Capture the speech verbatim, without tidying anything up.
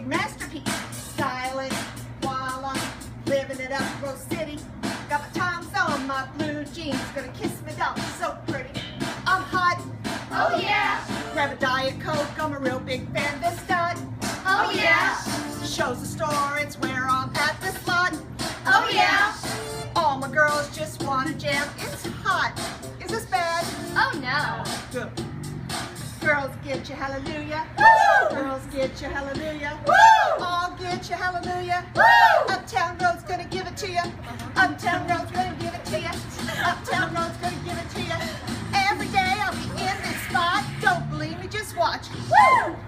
big masterpiece. Styling while I'm living it up, Rose City. Got my Times on, my blue jeans. Gonna kiss me down, so pretty. I'm hot. Oh yeah. Grab a Diet Coke, I'm a real big fan. This stud. Oh yeah. Shows the store, it's where I'm at this lot. Oh yeah. All my girls just wanna jam. It's hot. Is this bad? Oh no. Good. Girls get you hallelujah. Woo! Girls get you hallelujah. Woo! All get you hallelujah. Woo! Uptown Road's gonna give it to you. Uptown Road's gonna give it to you. Uptown Road's gonna give it to you. Every day I'll be in this spot. Don't believe me, just watch. Woo!